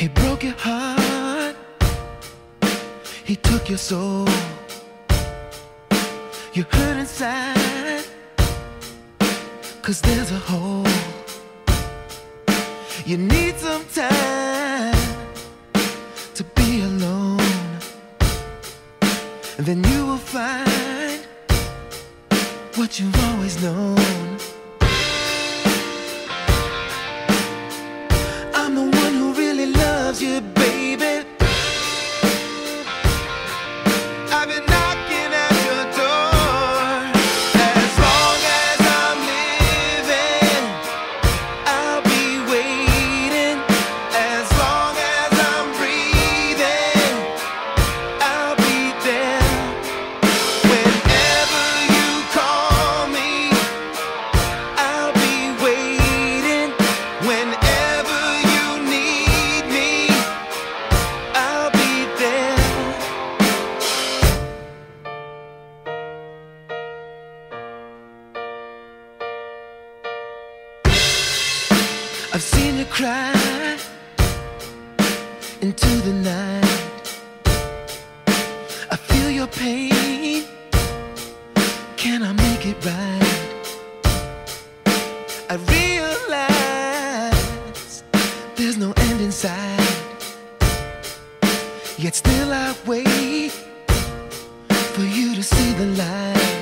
He broke your heart, he took your soul. You hurt inside, 'cause there's a hole. You need some time to be alone, and then you will find what you've always known. I'm the one who really loves you, baby. I've been knocking at your door. As long as I'm living, I'll be waiting. As long as I'm breathing, I'll be there. Whenever you call me, I'll be waiting. Whenever you need me, I'll be there. I've seen you cry into the night. I feel your pain. Can I make it right? I realize there's no end in sight. Yet still I wait for you to see the light.